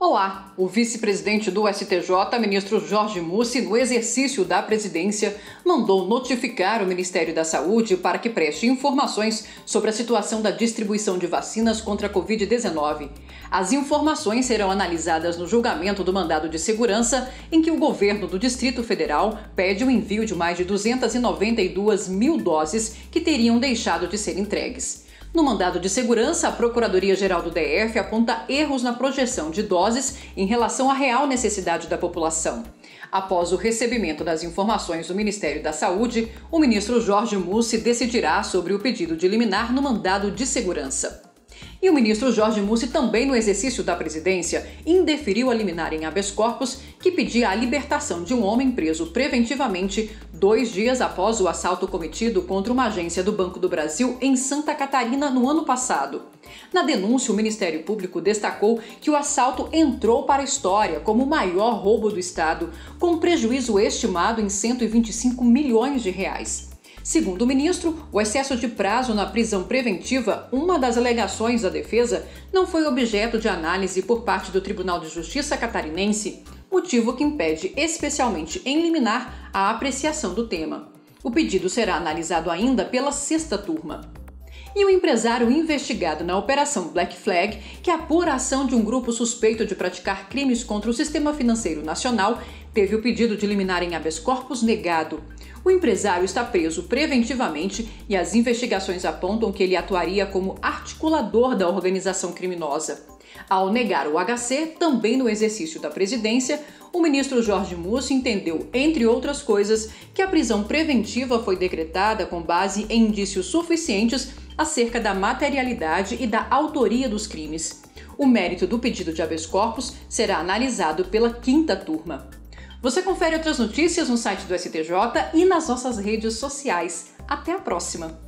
Olá! O vice-presidente do STJ, ministro Jorge Mussi, no exercício da presidência, mandou notificar o Ministério da Saúde para que preste informações sobre a situação da distribuição de vacinas contra a Covid-19. As informações serão analisadas no julgamento do mandado de segurança, em que o governo do Distrito Federal pede o envio de mais de 292 mil doses que teriam deixado de ser entregues. No mandado de segurança, a Procuradoria-Geral do DF aponta erros na projeção de doses em relação à real necessidade da população. Após o recebimento das informações do Ministério da Saúde, o ministro Jorge Mussi decidirá sobre o pedido de liminar no mandado de segurança. E o ministro Jorge Mussi, também no exercício da presidência, indeferiu a liminar em habeas corpus que pedia a libertação de um homem preso preventivamente 2 dias após o assalto cometido contra uma agência do Banco do Brasil em Santa Catarina no ano passado. Na denúncia, o Ministério Público destacou que o assalto entrou para a história como o maior roubo do Estado, com prejuízo estimado em 125 milhões de reais. Segundo o ministro, o excesso de prazo na prisão preventiva, uma das alegações da defesa, não foi objeto de análise por parte do Tribunal de Justiça catarinense, motivo que impede, especialmente em liminar, a apreciação do tema. O pedido será analisado ainda pela 6ª turma. E o empresário investigado na Operação Black Flag, que apura a ação de um grupo suspeito de praticar crimes contra o sistema financeiro nacional, teve o pedido de liminar em habeas corpus negado. O empresário está preso preventivamente e as investigações apontam que ele atuaria como articulador da organização criminosa. Ao negar o HC, também no exercício da presidência, o ministro Jorge Mussi entendeu, entre outras coisas, que a prisão preventiva foi decretada com base em indícios suficientes acerca da materialidade e da autoria dos crimes. O mérito do pedido de habeas corpus será analisado pela 5ª turma. Você confere outras notícias no site do STJ e nas nossas redes sociais. Até a próxima!